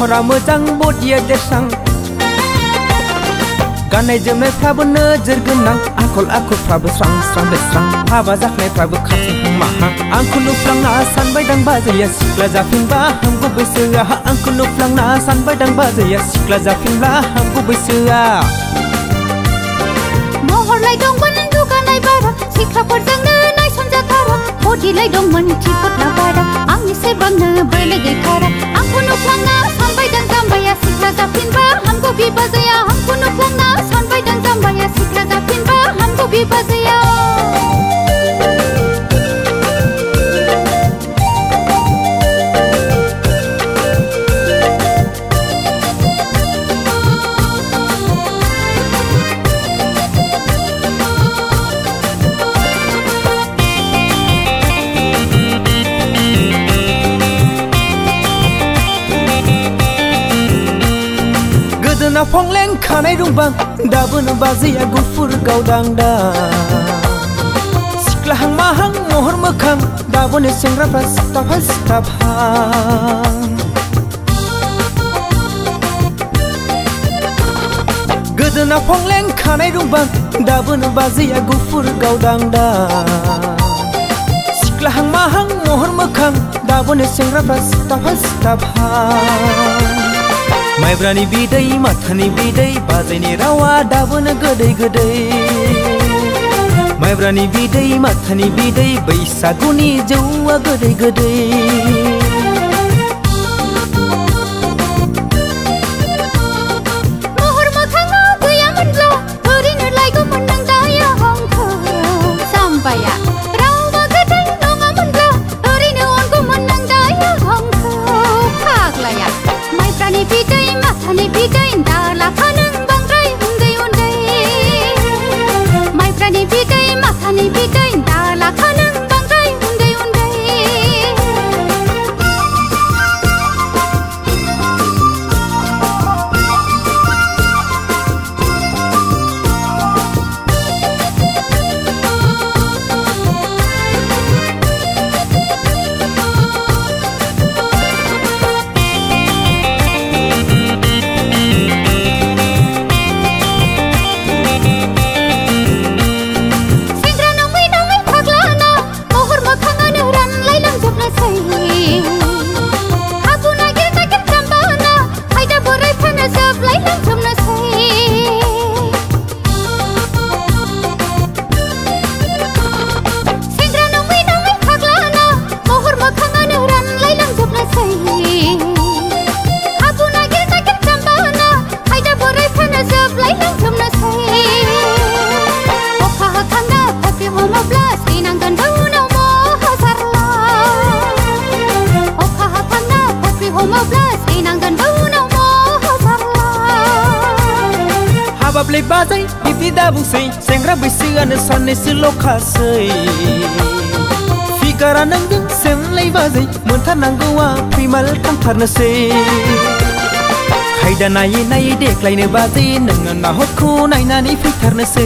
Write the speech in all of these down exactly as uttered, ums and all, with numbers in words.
महरा मोजां बडिया देरसां गाननाय जोमनायफ्राबो नोजोर गोनां आखल आखुफ्राबो स्रां स्रां बेस्रां हाबा जाखानायफ्राबो खाथिहां माहां आंखौ नुफ्लांना सानबाय दां बाजैया सिख्ला जाफिनबा हामगौ बैसोआ आंखौ नुफ्लांना सानबाय दां बाजैया सिख्ला जाफिनब्ला हामगौ बैसोआ महरलाय दंमोन दुगानाय बारा सिख्लाफोरजोंनो नायसनजाथारा बडिलाय दंमोन थिफोथा बारा आंनि सेबांनो बोलो गैथारा आंखौ नुफ्लांना सानबाय दां जाम्बाया सिख्ला जाफिनबा हामगौ बिबाजैया आंखौ नुफ्लांना सानबाय दां जाम्बाया सिख्ला जाफिनबा हामगौ बिबाजैया गोदोना फंलें खानाय रुंबां दाबोनो बाजैया गुफुर गावदांदा सिख्लाहां माहां महर मोखां दाबोनो सेंग्राफ्रा सिथाफा सिथाफां गोदोना फंलें खानाय रुंबां दाबोनो बाजैया गुफुर गावदांदा सिख्लाहां माहां महर मोखां दाबोनो सेंग्राफ्रा सिथाफा सिथाफां माइब्रानि बिदै माथानि बिदै बाजैनि रावा दाबोनो गोदै गोदै माइब्रानि बिदै माथानि बिदै बैसागुनि जौआ गोदै गोदै महर मोखाङा गैयामोनब्ला ओरैनो लायगौमोन नों दाया आंखौ जाम्बाया रावा गोदै नङामोनब्ला ओरैनो अनगौमोन नों दाया आंखौ फाग्लाया माइब्रानि बिदै माथानि बिदै दालाफा नों बांद्राय उन्दै उन्दै माइब्रानि बिदै माथानि बिदै दालाफा नों बांद्राय उन्दै उन्दै हाबाब्लाय बाजै बिब्दि दाबुंसै सेंग्रा बैसोआनो साननैसोल' खासै फिगारा नोंजों सेमलाय बाजै मोनथारनांगौआ फैमाल थांथारनोसै खायदा नायै नायै देख्लायनो बाजै नोङो नाहरखौ नायनानै फैथारनोसै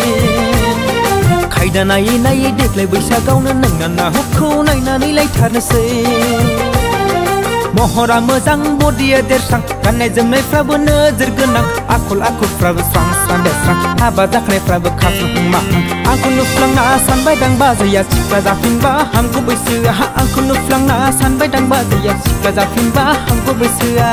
खायदा नायै नायै देख्लाय बैसागावनो नोङो नाहरखौ नायनानै लायथारनोसै महरा मोजां बडिया देरसां गाननाय जोमनायफ्राबो नोजोर गोनां आखल आखुफ्राबो स्रां स्रां बेस्रां हाबा जाखानायफ्राबो खाथिहां माहां आंखौ नुफ्लांना सानबाय दां बाजैया सिख्ला जाफिनबा हामगौ बैसोआ आंखौ नुफ्लांना सानबाय दां बाजैया सिख्ला जाफिनबा हामगौ बैसोआ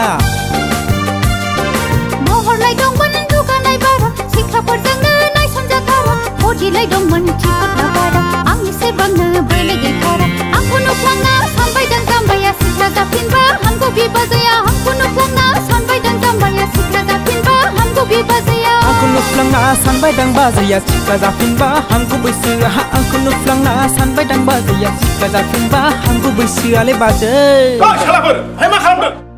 महरलाय दंमोन दुगानाय बारा सिख्लाफोरजोंनो नायसनजाथारा बडिलाय दंमोन थिफोथा बारा आंनि सेबांनो बोलो गैथारा आंखौ नुफ्लांना सानबाय दां जाम्बाया सिख्ला जाफिनबा हामगौ बिबाजैया आंखौ नुफ्लांना सानबाय दां जाम्बाया सिख्ला जाफिनबा हामगौ बिबाजैया आंखौ नुफ्लांना सानबाय दां बाजैया सिख्ला जाफिनबा हामगौ बैसोआ आंखौ नुफ्लांना सानबाय दां बाजैया सिख्ला जाफिनबा हामगौ बैसोआलै बाजै मा खालामो मा खालामदों